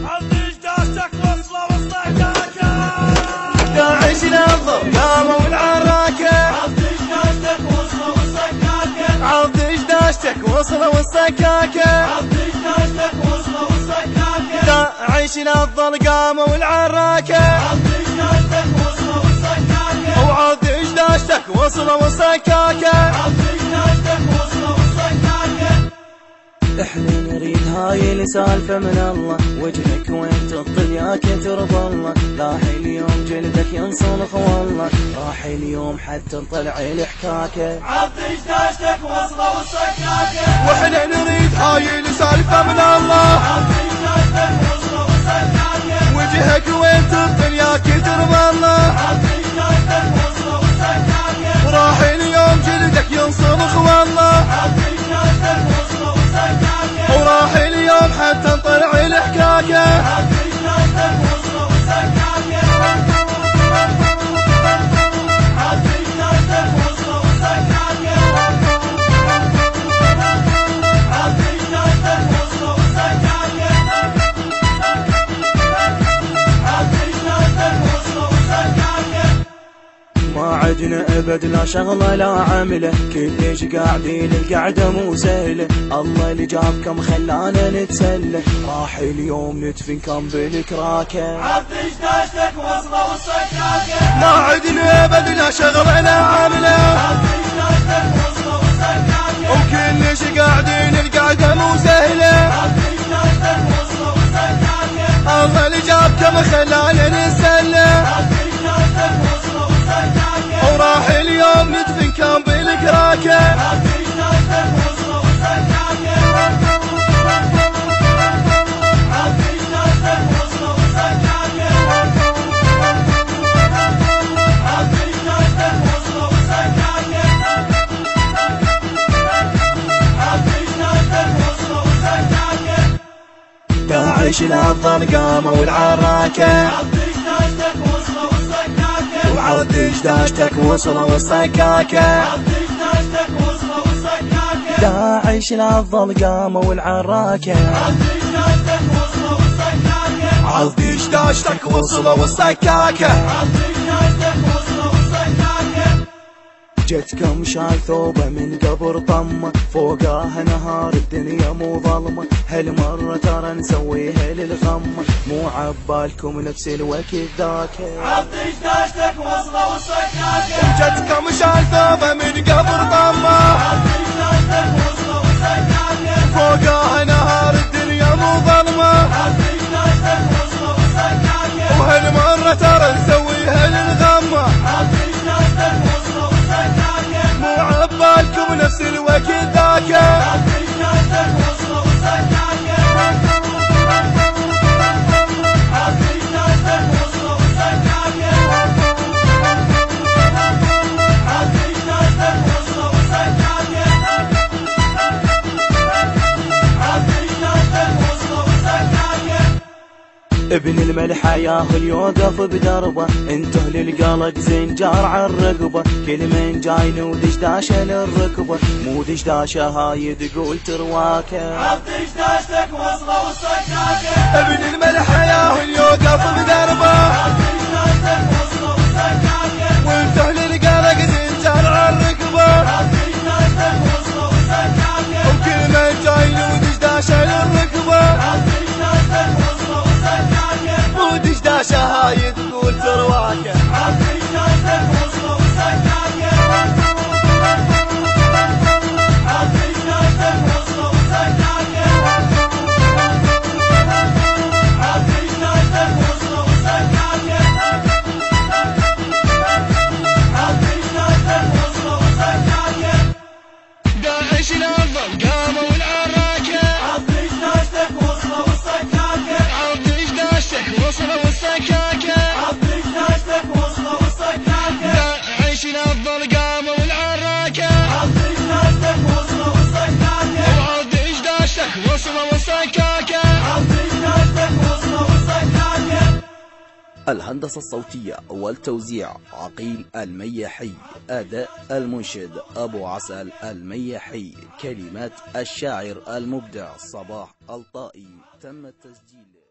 عطش داشتك وصلة والصكاكة داعش نظم قاموا والعراكة عطش داشتك وصلة والصكاكة عطش داشتك وصلة والصكاكة عطش داشتك وصلة والصكاكة داعش نظم قاموا والعراكة عطش داشتك وصلة والصكاكة وعطش داشتك وصلة والصكاكة عطش داشتك وصلة والصكاكة احنا نريد هاي السالفة من الله وجهك وين تطل يا كتر بالله لاح اليوم جلدك ينصلخ والله راح اليوم حتى نطلع الحكاكة عطش داشتك وصلة والصكاكة واحنا نريد هاي السالفة من الله عطش داشتك وصلة والصكاكة وجهك وين تطل يا كتر بالله عطش داشتك وصلة والصكاكة راح اليوم جلدك ينصلخ والله عطش داشتك وصلة والصكاكة وراح اليوم حتى نطلع الحكاكة عطش داشتك وصلة والصكاكة عطش داشتك وصلة والصكاكة عطش داشتك وصلة والصكاكة عطش داشتك وصلة والصكاكة ما عدنا ابد لا شغله لا عمله كلش قاعدين القعده مو سهله الله اللي جابكم خلانا نتسلى راح اليوم ندفن كم بالكراكه عطش داشتك وصلة والصكاكة ما عدنا ابد لا شغله لا عمله عطش داشتك وصلة والصكاكة وكلش قاعدين القعده مو سهله عطش داشتك وصلة والصكاكة الله اللي جابكم خلانا نتسلى عطش داشتك وصلة والصكاكة وراح اليوم ندفن كم بالكراكه عطش داشتك وصلة والصكاكة عطش داشتك وصلة والصكاكة عطش داشتك وصلة والصكاكة عطش داشتك وصلة والصكاكة داعش الأفضل قاموا والعراكة عطش داشتك وصلة والصكاكة وعطش داشتك وصلوا والصكاكة عطش داشتك وصلة والصكاكة داعش الأفضل قاموا والعراكة عطش داشتك وصلة والصكاكة عطش داشتك وصلوا والصكاكة عطش داشتك وصلة والصكاكة جتكم شال ثوبة من قبر طمة فوقاها نهار الدنيا مو ظلمة هالمرة ترى نسويها للغمة مو عبالكم نفس الوقت ذاك عطش داشتك وصلة والصكاكة جتكم شال ثوبة من قبر طمة عطش داشتك وصلة والصكاكة فوقاها نهار الدنيا مو ظلمة عطش داشتك وصلة والصكاكة وهالمرة ترى نسويها للغمة عطش داشتك وصلة والصكاكة مو عبالكم نفس الوقت ذاك عطش داشتك وصلة والصكاكة عطش داشتك وصلة والصكاكة عطش داشتك وصلة والصكاكة عطش داشتك وصلة والصكاكة ابن الملحة ياهل يوقف بدربه انتو للقلق زين جار عالرقبة كل من جاي نودش داشة للركبة مو دشداشة هاي تقول ترواكه عطش داشتك وصلة والصكاكة ابن الملحة ياهل يوقف بدربه عطش داشتك وصلة والصكاكة وانتو للقلق زين جار عالرقبة عطش داشتك وصلة والصكاكة وكل من جاي نودش داشة للركبة عطش داشتك وصلة والصكاكة مو دشداشة هاي تقول ترواكه عطش داشتك وصلة والصكاكة عطش داشتك وصلة والصكاكة عطش داشتك وصلة والصكاكة عطش داشتك وصلة والصكاكة داعش الأفضل قاموا والعراكة عطش داشتك وصلة والصكاكة عطش داشتك وصلوا والصكاكة عطش داشتك وصلة والصكاكة داعش الأفضل قاموا والعراكة عطش داشتك وصلة والصكاكة وعطش داشتك وصلوا والصكاكة عطش داشتك وصلة والصكاكة الهندسة الصوتية والتوزيع عقيل الميحي. أداء المنشد أبو عسل الميحي. كلمات الشاعر المبدع صباح الطائي. تم التسجيل